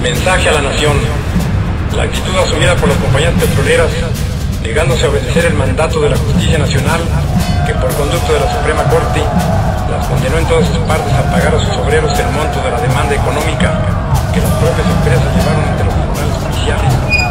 Mensaje a la nación. La actitud asumida por las compañías petroleras, negándose a obedecer el mandato de la Justicia Nacional, que por conducto de la Suprema Corte las condenó en todas sus partes a pagar a sus obreros el monto de la demanda económica que las propias empresas llevaron ante los tribunales judiciales.